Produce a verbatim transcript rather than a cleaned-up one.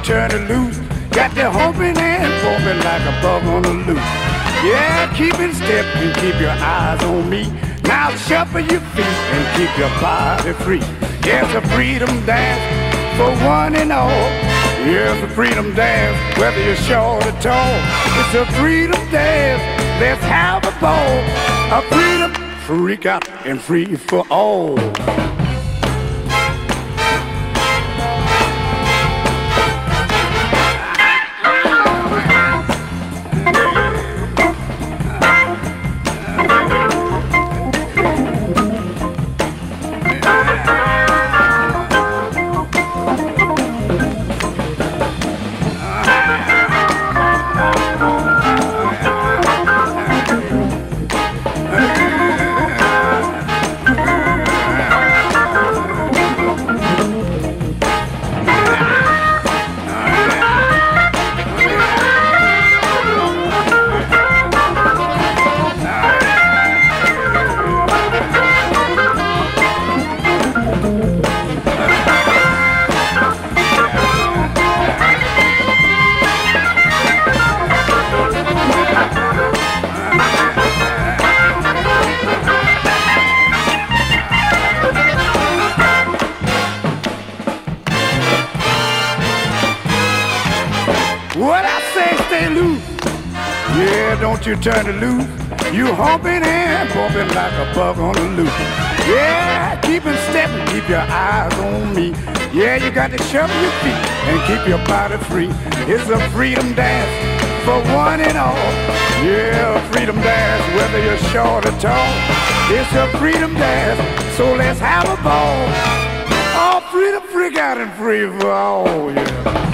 turn it loose. Got the humping and bumping like a bug on the loose. Yeah, keep in step and keep your eyes on me. Now shuffle your feet and keep your body free. Yeah, it's a freedom dance for one and all. Yeah, it's a freedom dance, whether you're short or tall. It's a freedom dance, let's have a ball. A freedom freak out and free for all. What I say, stay loose. Yeah, don't you turn it loose. You humping and bumping like a bug on the loose. Yeah, keep in step and keep your eyes on me. Yeah, you got to shuffle your feet and keep your body free. It's a freedom dance for one and all. Yeah, a freedom dance, whether you're short or tall. It's a freedom dance, so let's have a ball. Oh, freedom, freak out and free for all, yeah.